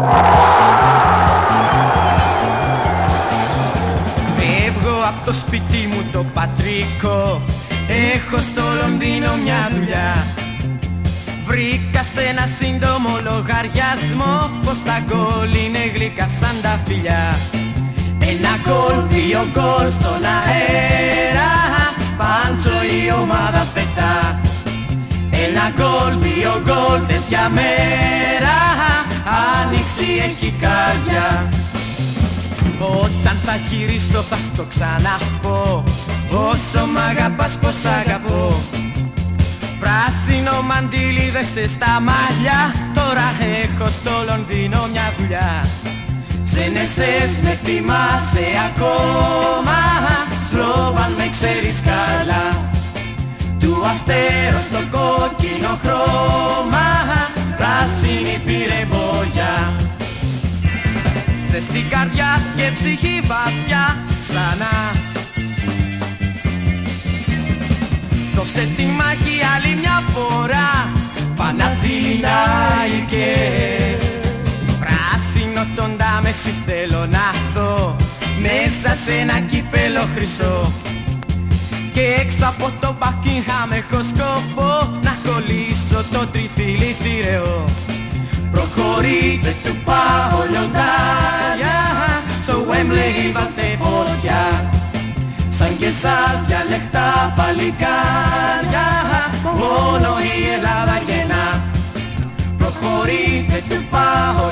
Φεύγω απ' το σπίτι μου το πατρικό, έχω στο Λονδίνο μια δουλειά. Βρήκα σε ένα σύντομο λογαριασμό πως τα γκολ είναι γλυκά σαν τα φιλιά. Ένα γκολ, δύο γκολ στον αέρα, πάντσο η ομάδα πετά. Ένα γκολ, δύο γκολ τέτοια μέρα, άνοιξη έχει καρδιά. Όταν θα γυρίσω θα στο ξαναπώ, όσο μ' αγαπάς πως αγαπώ. Πράσινο μαντίλι δέσε στα μαλλιά, τώρα έχω στο Λονδίνο μια δουλειά. Σενεσές με θυμάσαι ακόμα, Σλόβαν με ξέρεις καλά. Του αστέρου στο κόκκινο χρώμα, πράσινη πήρε μπογιά. Ζεστή καρδιά και ψυχή βαθιά ξανά. Δώσε τη μάχη άλλη μια φορά, Παναθηναϊκέ. Πράσινο τον Τάμεση θέλω να δω, μέσα σε ένα κύπελο χρυσό. Και έξω από το Buckingham έχω σκοπό, να κολλήσω το τριφύλι θηρεό. Προχωρείτε του πάω λιοντάρια, στο Wembley βάλτε φωτιά. Σαν και εσάς διαλεκτά παλικάρια, μόνο η Ελλάδα γεννά. Προχωρείτε του πάω